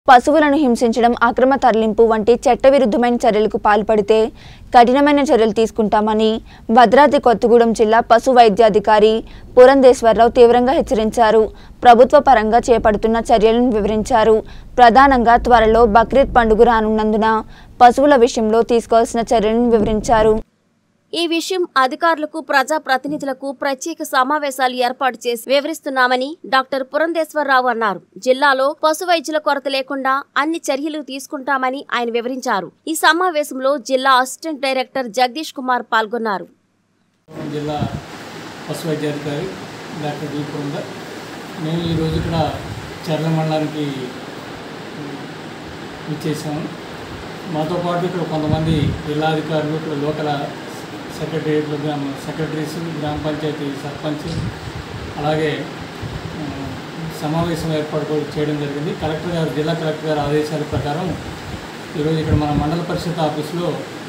పశువులను హింసించడం, అక్రమ తరలింపు వంటి చట్టవిరుద్ధమైన చర్యలకు పాల్పడితే కఠినమైన చర్యలు తీసుకుంటామని భద్రాద్రి కొత్తగూడెం జిల్లా పశు వైద్యాధికారి పురంధేశ్వరరావు తీవ్రంగా హెచ్చరించారు. ప్రభుత్వ పరంగా చేపడుతున్న చర్యలను వివరించారు. ప్రధానంగా త్వరలో బక్రీద్ పండుగ రానున్నందున పశువుల విషయంలో తీసుకోవాల్సిన చర్యలను వివరించారు. ఈ విషయం అధికారులకు, ప్రజా ప్రతినిధులకు ప్రత్యేక సమావేశాలు ఏర్పాటు చేసి వివరిస్తున్నామని డాక్టర్ పురంధేశ్వరరావు అన్నారు. జిల్లాలో పశు వైద్యుల కొరత లేకుండా అన్ని చర్యలు తీసుకుంటామని ఆయన వివరించారు. ఈ సమావేశంలో జిల్లా అసిస్టెంట్ డైరెక్టర్ జగదీష్ కుమార్ పాల్గొన్నారు. జిల్లా పశు వైద్యాధికారి డాక్టర్ డి పురంధర్. మేము ఈరోజు ఇక్కడ చర్ల మండలానికి ఇచ్చేసాము. మాతో పాటు ఇక్కడ కొంతమంది జిల్లాధికారులు, ఇక్కడ లోకల్ సెక్రటరీలు, సెక్రటరీస్, గ్రామ పంచాయతీ సర్పంచ్, అలాగే సమావేశం ఏర్పాటు చేయడం జరిగింది. కలెక్టర్ గారు, జిల్లా కలెక్టర్ గారి ఆదేశాల ప్రకారం ఈరోజు ఇక్కడ మన మండల పరిషత్ ఆఫీస్లో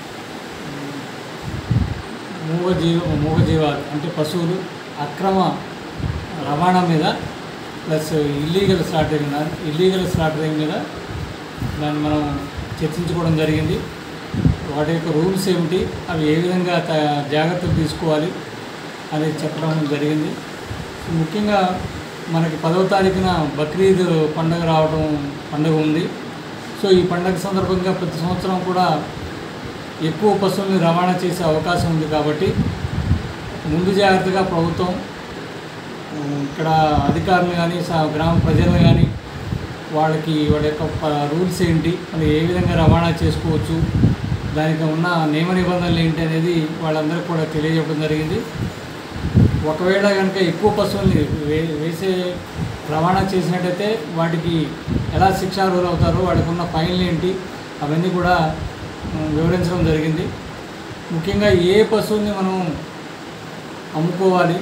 మూగజీవాలు అంటే పశువులు అక్రమ రవాణా మీద ప్లస్ ఇల్లీగల్ స్లాటరింగ్ మీద దాన్ని మనం చర్చించుకోవడం జరిగింది. వాటి యొక్క రూల్స్ ఏమిటి, అవి ఏ విధంగా జాగ్రత్తలు తీసుకోవాలి అనేది చెప్పడం జరిగింది. ముఖ్యంగా మనకి 10వ తారీఖున బక్రీద్ పండుగ ఉంది. సో ఈ పండుగ సందర్భంగా ప్రతి సంవత్సరం కూడా ఎక్కువ పశువుల్ని రవాణా చేసే అవకాశం ఉంది. కాబట్టి ముందు జాగ్రత్తగా ప్రభుత్వం ఇక్కడ అధికారులు కానీ, గ్రామ ప్రజలను కానీ వాళ్ళ యొక్క రూల్స్ ఏంటి, వాళ్ళు ఏ విధంగా రవాణా చేసుకోవచ్చు, దానికి ఉన్న నియమ నిబంధనలు ఏంటి అనేది వాళ్ళందరికీ కూడా తెలియజేయడం జరిగింది. ఒకవేళ కనుక ఎక్కువ పశువుల్ని రవాణా చేసినట్టయితే వాటికి ఎలా శిక్షార్హులు అవుతారో, వాటికి ఉన్న ఫైన్లు ఏంటి, అవన్నీ కూడా వివరించడం జరిగింది. ముఖ్యంగా ఏ పశువుల్ని మనం అమ్ముకోవాలి,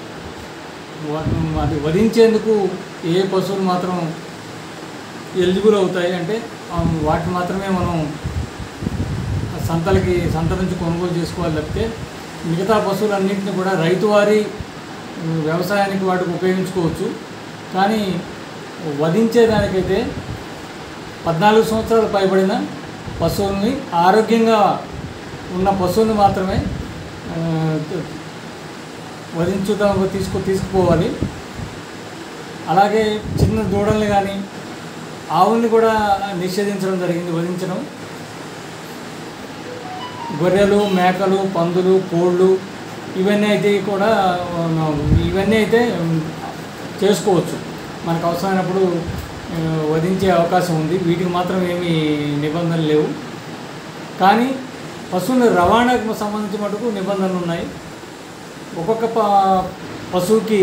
అది వధించేందుకు ఏ పశువులు మాత్రం ఎలిజిబుల్ అవుతాయి అంటే వాటిని మాత్రమే మనం సంత నుంచి కొనుగోలు చేసుకోవాలి. తప్పితే మిగతా పశువులన్నింటినీ కూడా రైతువారి వ్యవసాయానికి వాటికి ఉపయోగించుకోవచ్చు. కానీ వధించేదానికైతే 14 సంవత్సరాలు పైబడిన పశువుల్ని, ఆరోగ్యంగా ఉన్న పశువుల్ని మాత్రమే తీసుకుపోవాలి. అలాగే చిన్న దూడల్ని కానీ ఆవుల్ని కూడా నిషేధించడం జరిగింది వధించడం. గొర్రెలు, మేకలు, పందులు, కోళ్ళు ఇవన్నీ అయితే చేసుకోవచ్చు. మనకు అవసరమైనప్పుడు వధించే అవకాశం ఉంది. వీటికి మాత్రం ఏమీ నిబంధనలు లేవు. కానీ పశువుల రవాణాకు సంబంధించి మటుకు నిబంధనలు ఉన్నాయి. ఒక్కొక్క పశువుకి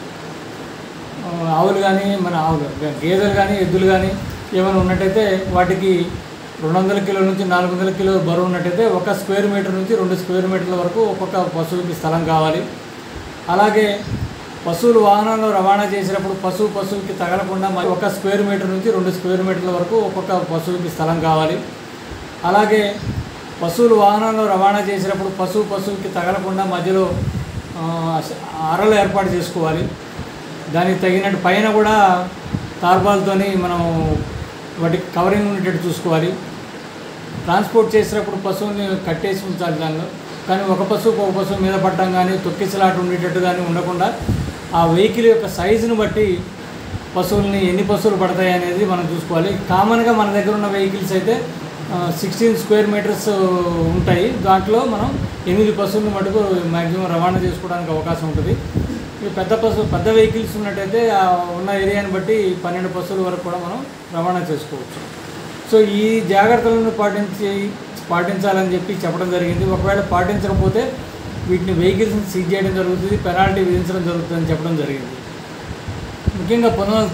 ఆవులు కానీ, గేదెలు కానీ, ఎద్దులు కానీ ఏమైనా ఉన్నట్టయితే వాటికి 200 కిలోల నుంచి 400 కిలోల బరువు ఉన్నట్టయితే 1 స్క్వేర్ మీటర్ నుంచి 2 స్క్వేర్ మీటర్ల వరకు ఒక్కొక్క పశువుకి స్థలం కావాలి. అలాగే పశువులు వాహనంలో రవాణా చేసినప్పుడు పశువుకి తగలకుండా 1 స్క్వేర్ మీటర్ నుంచి 2 స్క్వేర్ మీటర్ల వరకు ఒక్కొక్క పశువుకి స్థలం కావాలి. అలాగే పశువులు వాహనంలో రవాణా చేసినప్పుడు పశువుకి తగలకుండా మధ్యలో అరలు ఏర్పాటు చేసుకోవాలి. దానికి తగినట్టు పైన కూడా తార్పాలతోని మనం వాటికి కవరింగ్ ఉండేటట్టు చూసుకోవాలి. ట్రాన్స్పోర్ట్ చేసేటప్పుడు పశువుని కట్టేసి ఉంచాలి దానిలో. కానీ ఒక పశువు మీద పట్టడం కానీ, తొక్కిసలాట ఉండేటట్టు కానీ ఉండకుండా ఆ వెహికల్ యొక్క సైజును బట్టి ఎన్ని పశువులు పడతాయి అనేది మనం చూసుకోవాలి. కామన్గా మన దగ్గర ఉన్న వెహికల్స్ అయితే 16 స్క్వేర్ మీటర్స్ ఉంటాయి. దాంట్లో మనం 8 పశువులను మటుకు మ్యాక్సిమం రవాణా చేసుకోవడానికి అవకాశం ఉంటుంది. ఈ పెద్ద వెహికల్స్ ఉన్నట్టయితే ఉన్న ఏరియాని బట్టి 12 పశువుల వరకు కూడా మనం రవాణా చేసుకోవచ్చు. సో ఈ జాగ్రత్తలను పాటించాలని చెప్పడం జరిగింది. ఒకవేళ పాటించకపోతే వీటిని వెహికల్స్ని సీజ్ చేయడం జరుగుతుంది, పెనాల్టీ విధించడం జరుగుతుందని చెప్పడం జరిగింది. ముఖ్యంగా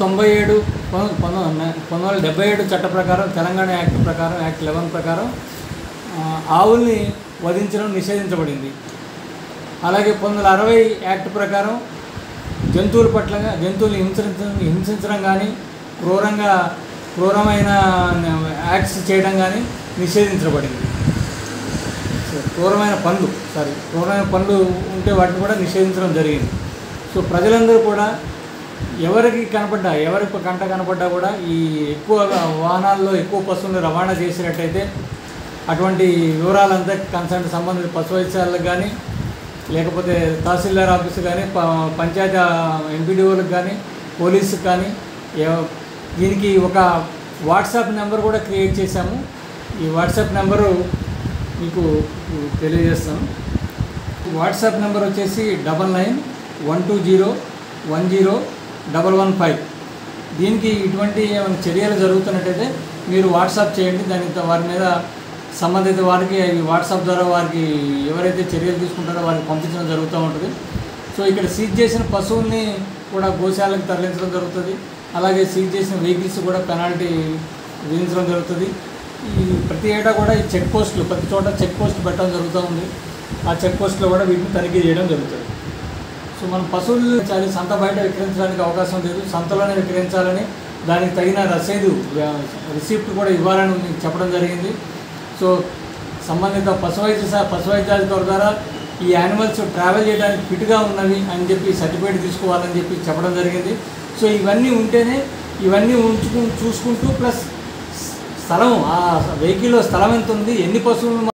1977 చట్ట ప్రకారం, తెలంగాణ యాక్ట్ ప్రకారం, యాక్ట్ 11 ప్రకారం ఆవుల్ని వధించడం నిషేధించబడింది. అలాగే 1960 యాక్ట్ ప్రకారం జంతువుల్ని హింసించడం కానీ, క్రూరమైన యాక్ట్స్ చేయడం కానీ నిషేధించబడింది. క్రూరమైన పనులు ఉంటే వాటిని కూడా నిషేధించడం జరిగింది. సో ప్రజలందరూ కూడా ఎవరికి కనపడ్డా ఎవరికి కంట కనపడ్డా కూడా ఈ ఎక్కువ వాహనాల్లో ఎక్కువ పశువులను రవాణా చేసినట్టయితే అటువంటి వివరాలంతా కన్సర్న్ సంబంధిత పశు వైద్యశాలకు కానీ లేకపోతే తహసీల్దార్ ఆఫీసు కానీ పంచాయతీ ఎంపీడీఓలకు కానీ పోలీసుకు కానీ దీనికి ఒక వాట్సాప్ నెంబర్ కూడా క్రియేట్ చేశాము. ఈ వాట్సాప్ నెంబరు మీకు తెలియజేస్తాను. వాట్సాప్ నెంబర్ వచ్చేసి 9912010115. దీనికి ఇటువంటి చర్యలు జరుగుతున్నట్టయితే మీరు వాట్సాప్ చేయండి. దానికి వారి మీద సంబంధిత వారికి వాట్సాప్ ద్వారా వారికి ఎవరైతే చర్యలు తీసుకుంటారో వారికి పంపించడం జరుగుతూ ఉంటుంది. సో ఇక్కడ సీజ్ చేసిన పశువుల్ని కూడా గోశాలకు తరలించడం జరుగుతుంది. అలాగే సీజ్ చేసిన వెహికల్స్ కూడా పెనాల్టీ విధించడం జరుగుతుంది. ఈ ప్రతి ఏటా కూడా ఈ చెక్ పోస్టులు ప్రతి చోట చెక్ పోస్టులు పెట్టడం జరుగుతూ ఉంది. ఆ చెక్ పోస్టులో కూడా వీటిని తనిఖీ చేయడం జరుగుతుంది. సో మనం పశువులు సంత బయట విక్రయించడానికి అవకాశం లేదు, సంతలోనే విక్రయించాలని దానికి తగిన రిసిప్ట్ కూడా ఇవ్వాలని చెప్పడం జరిగింది. సో సంబంధిత పశు వైద్యాధికారి ద్వారా ఈ యానిమల్స్ ట్రావెల్ చేయడానికి ఫిట్గా ఉన్నవి అని చెప్పి సర్టిఫికేట్ తీసుకోవాలని చెప్పి చెప్పడం జరిగింది. సో ఇవన్నీ ఉంటేనే ఇవన్నీ చూసుకుంటూ ప్లస్ స్థలం ఆ వెహికల్లో స్థలం ఎంత ఉంది, ఎన్ని పశువులు